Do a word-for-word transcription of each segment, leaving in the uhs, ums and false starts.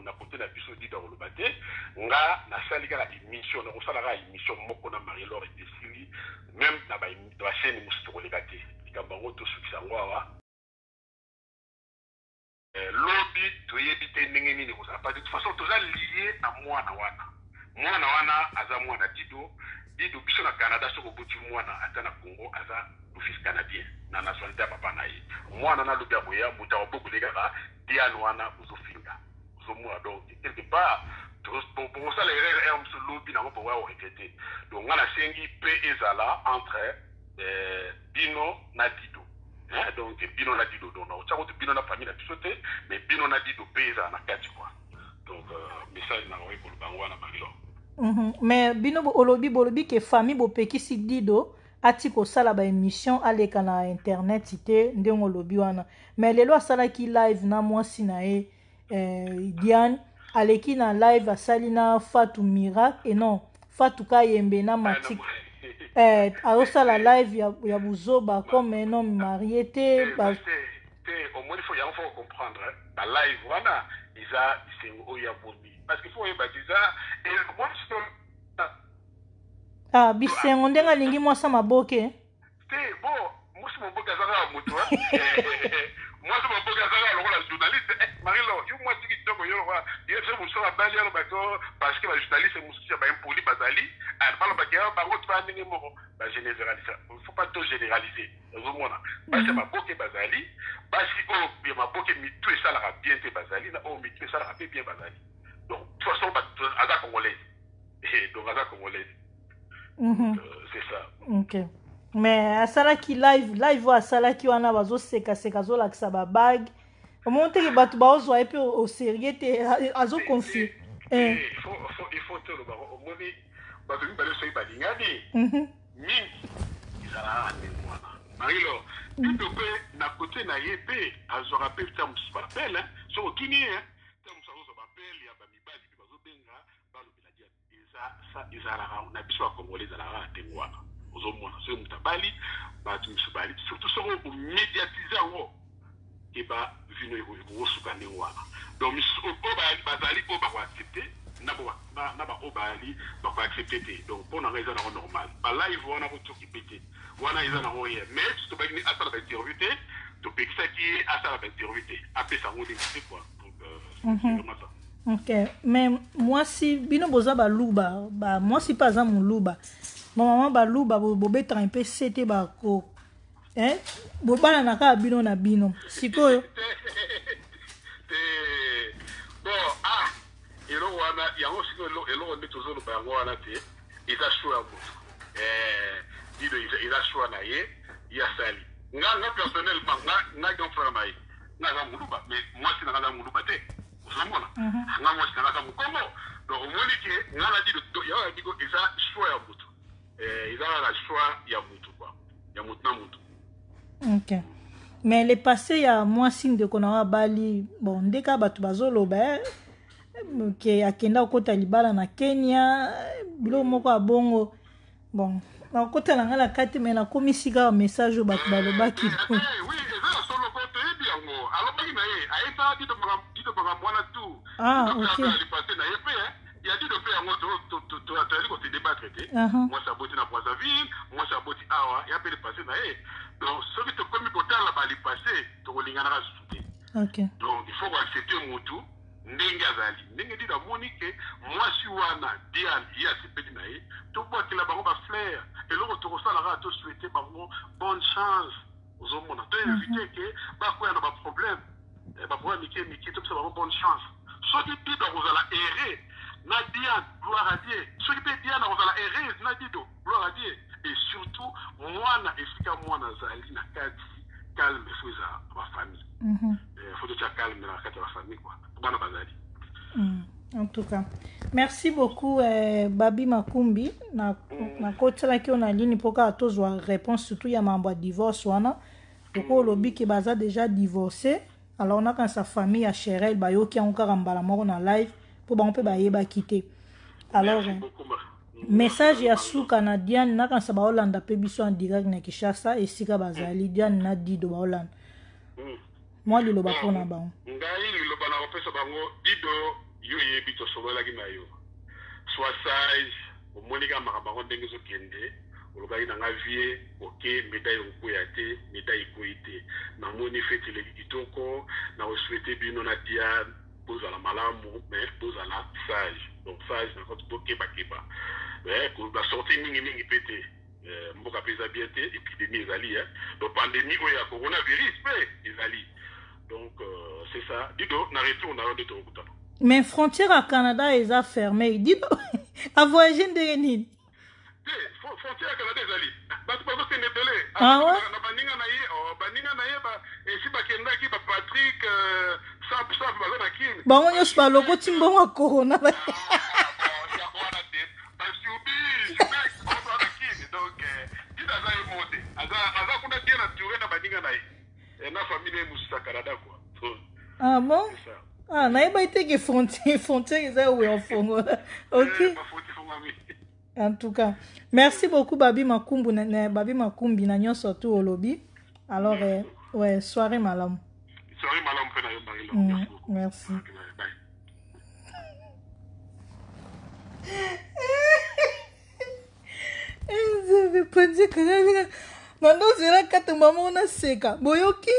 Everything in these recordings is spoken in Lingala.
na côté na biso Dido Olobate nga na sali ka la émission na osala ka émission moko na Marie-Laure et Desili même na ba ba chaîne musto kolekate ikambango to sukisa ngwa euh lobby to yebite ndenge nini ko parce que de toute façon to za lié na mwana wana mwana wana aza mwana Dido Dido biso na Canada soko buti mwana ata na Congo aza office canadien na nationalité papa na ye mwana na lobby aboya muta oboku lekaka Diane wana uzofinga uzomwa donc quelque part pour pour ça les erreurs un peu lobby na ko wa regretter donc ngana sengi pe ezala entre euh Bino na Dido hein donc Bino na Dido donc na tshako Bino na famille na bisote mais Bino na Dido pe ezala na kati quoi donc message na ko ko bango na Marie-Laure. Mhm. Mais Bino olobi bolobi ke famille bo pekisi Dido ati ko sala ba émission aleka na internet ite ndenge olobi wana mais lelo asala ki live na mwasi na e eh, Diane aleki na live asali na Fatou Miracle et non Fatou Kayembe na Matik eh asala live ya, ya buzoba comme un homme marié te ba te au moins il faut y faut comprendre hein? La live wana isa c'est oya bomi parce qu'il faut y baptiser et moi je ah bisengo ndenga lingi mwasa maboke te bon moi je maboke azaka mutu hein moi je maboke azaka lokola journaliste Marie-Laure yo moi tiki toko yo wa yo se muso ba bali yo ba ko parce que ba journaliste muso ba impoli bazali and balo ba kia ba route ba ndenge moko ba généraliser il faut pas tout généraliser ozomona parce que maboke bazali parce que oh bien maboke mitu et ça la bien te bazali na oh mitu et ça la bien bazali donc de toute façon ba azaka congolais et donc azaka congolais. Mm-hmm. Euh, c'est ça. Ok. Mais asala ki live live wa asala ki wana bazo seka seka zo lakisa ba bag. Au moment que batu ba ozo et puis au sérieux te azo confier. Eh il faut faut il faut te le baro au moni batu ni bale soyi balingani. Mhm. Mingi. Izala ni mwana. Marie-Laure, tu peux na côté na yépé azo rappel ta musu appel hein. So kini hein. Ta musu azo appel ya ba mibali ki bazo benga balo biladia. Eza ça izala na biso a congolais izala ra tengwana. Ozomona so mutabali batu musu bali surtout so ko médiatiser ngo et bah vino ego sukane wana donc oba bazali oba ko accepter na ba na ba obali ba ko accepter donc pour na raison normal ba live wana ko to kipete wana iza na roye mais to ba ni asala ba interview te to pekisa ki asala ba interview te après ça on dit quoi donc c'est vraiment ça. Ok, mais moi si bino boza ba luba ba moi si pas exemple luba mon maman ba luba bo beta un peu c'était ba ko eh bobana na ka bino na bino sikoyo bon ah elo wana yango siko elo elo on tozo lo bango wana te ita shua mutu eh dido ita shua na ye ya sali nga nga personnellement nga nga don frère mai nga nga muluba mais moi si na nga muluba te uzomona nga moi si na nga mukongo donc omoni ke nga na dido ya digo ita shua ya mutu eh ita la shua ya mutu quoi ya mutu na mutu. Ok. Mais le passé ya moi signe de konawa bali bon ndeka batu bazoloba ke akenda okota libala na Kenya bilo moko abongo bon na okota na ngala kati mais na komisika message o batu balobaki oui eza solo kote ebi yango alobaki na ye aita dito maka dito maka mwana tu ah ok le passé na ye pe il y a dit de faire moi to to to atali ko te débattre te moi ça boti na Brazzaville moi ça boti awa ya pe le passé na ye donc ce qui te comme botal la bali passé to lingana ka souté ok donc il faut accepter mutu ndenge azali ndenge dit la monique moi si wana Diane ya sepeti na ye to boit que la bango ba fleur et l'autre to sala ra to souhaiter bango bonne chance aux hommes on a éviter que ba ko ya na ba problème ba problème qui qui to ça bonne chance so qui dit donc vous allez errer na Diane gloire à Dieu so qui peut Diane vous allez errer na dido gloire à Dieu et surtout mwana efika mwana zali na kati calme fuza ma famille mhm il faut être calme na kati ma famille quoi bana bazali. En tout cas, merci beaucoup eh, Babi Makumbi na mm. na kotela ki on a ligne pour ka tozwa réponse surtout ya mambo ya divorce wana poko lobi ki baza déjà divorcé alors on a quand sa famille a Cherel bayo ki encore mbala moko na live pour ba on peut ba yeba quitter alors message ya sous canadien na quand sa ba Hollande pe biso en direct na Kinshasa et sika bazali Diane na Dido ba Hollande moi le loba pour na ba ngai le loba na opesa bango Dido yo yebi to solola ki na yo soit sage au monika makambo ndenge zo kende olokai na ngavie OK médaille okoyate médaille koité na moni fete le kitoko na o souhaiter bino na dia poza la malamu mais poza la sage donc sage na ko toke bakeba mais ko ba sorti mingi mingi pété mboka pesa bien te épidémie ezali hein donc pandémie o ya coronavirus pe ezali donc euh, c'est ça dido na retour na ronde to okuta mais frontière à Canada est fermée dido a voyager ndenge nini frontière Canada ezali bato bazo se nebele ah ouais na baninga na ye oh baninga na ye ba esi bakenda ki ba Patrick sap sap bazo na kini bango nyos ba logo timbo wa corona ba ya bona te parce que bi je bazo na kini donc dit aza emote aza aza kuna bien naturel na baninga na ye na famille musa Canada quoi ah bon ah na yeba ite ke frontière frontière eza we ofongo OK en tout cas merci beaucoup Babi Makumbu na Babi Makumbi na nyonso tu olobi alors euh, ouais soirée malam soirée malam pe na yo barilo mm, merci je vais pas dire que nando zela kata mama na seka boyoki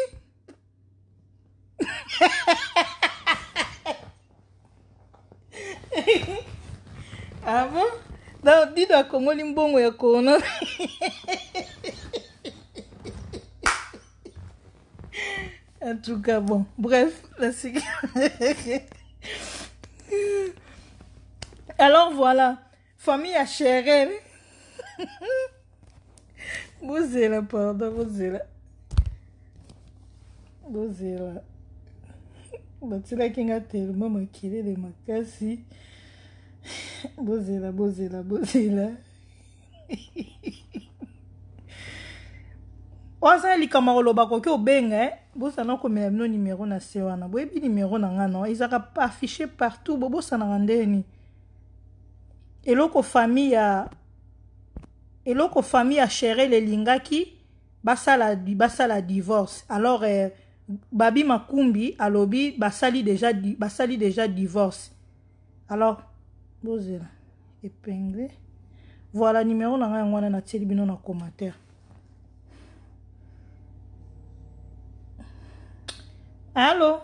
ah bon non dis donc comment limbongo ya corona en tout cas bon bref la sécurité. Alors voilà famille à chérer vous êtes là pardon vous êtes là vous êtes là batila kinga tellement makile de makasi bozela bozela bozela oza likama koloba koki obenga bosana komela bino numéro na se wana boyebi numéro na nga non ezaka affiché partout bobosana ndeni eloko famille ya eloko famille ya chérie lelingaki basala basala divorce alors eh, Babi Makumbi alobi basali déjà basali déjà divorce alors bozela épinglé voilà numéro na nga ngwana na tieli bino na commentaire allô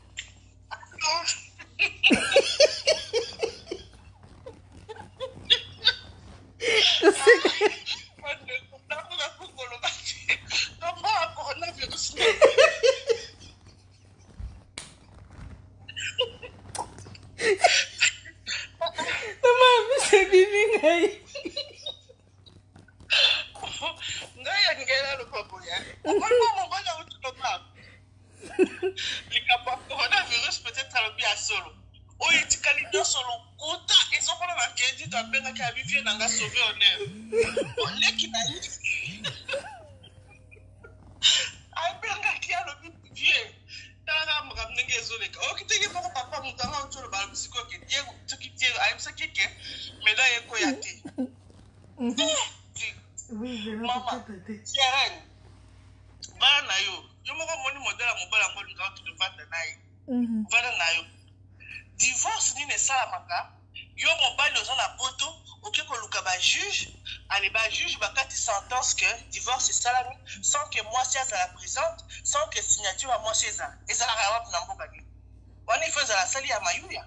divorce ni ne salamaka yo mobali oza na poto oke koluka ba juge ale ba juge bakati sentence que divorce salami sans que mwasi azala présente sans que signature ya mwasi eza ezalaka wapi na mboka ni wana ifo ezala asali ya mayuya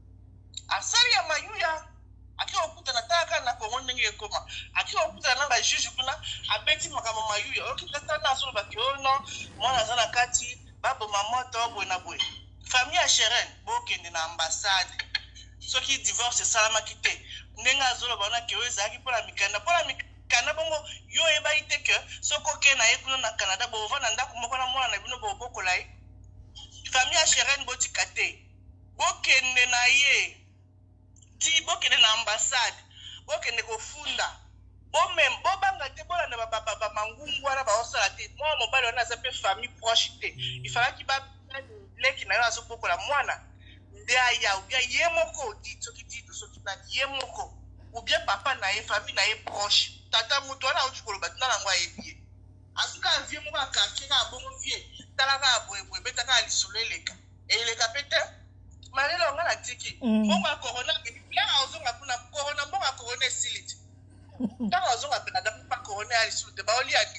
asali ya mayuya aki okutana taka na kongo ndenge ekoma aki okutana na ba juge kuna abeti makambo mayuya okitata na solo bakiono mwana aza na kati baboma moto boye na boye famille ya Cheren bokende na ambassade soki divorce salamaki te ndenge azoloba wana ke oyo ezalaki mpo na mikanda mpo na mikanda bongo yo oyebai te ke soki okende na ye kuna na Canada bova na ndako moko na mwana na bino bobokola ye famille ya Cheren botika te bokende na ye ti bokende na ambassade bokende kofunda bomem bobanga te bolanda bamangungu wana baosala te mwana mobali wana aza mpe famille proche te ifalaki ba leki na yo azobokola mwana nde aya ubia ye moko di soki di soki na ye moko ubia papa na ye famille na ye proche tata mutu wana uti koloba tina nango ayebi asuka avie moko akartier ka bongo vie talaka aboyeboye betaka lisolo eleka eleka pe te malelo nga na tiki mbongo ya corona ya ozonga kuna corona mbongo ya corona siliti ta ozonga pena da pa corona ya lisude ba oli aki.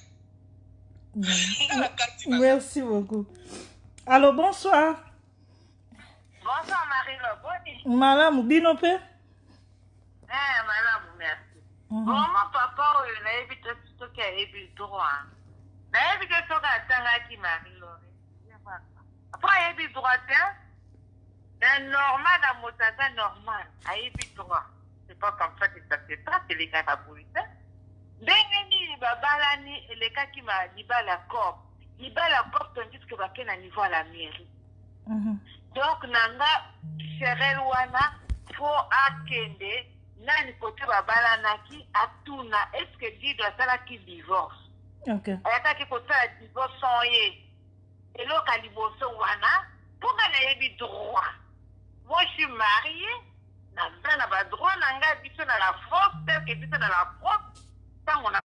Merci beaucoup. Allô, bonsoir. Bonsoir Marie-Lo, boni. Malamu bino pe? Eh, malamu, merci. Vraiment papa oyo nayebi te soki ayebi droit. Nayebi te soki atangaki Marie-Lo. Après ayebi droit te. C'est normal à motaza normal. Ayebi droit. C'est pas comme ça que ça se passe, c'est les carabouites. Ndenge nini babalani elekaki ma libala cop. Libala cop tandis que bakena à niveau à la mairie. Donc nanga Cheryl wana faut akende nani côté babalanaki atuna est-ce que dit doit sala qui divorce. OK. Ayataki côté la divorce sans ye. Et là ka liboso wana pour na yebi droit. Moi je suis mariée, na na ba droit nanga biso na la France, tel que biso na la France. Tant on a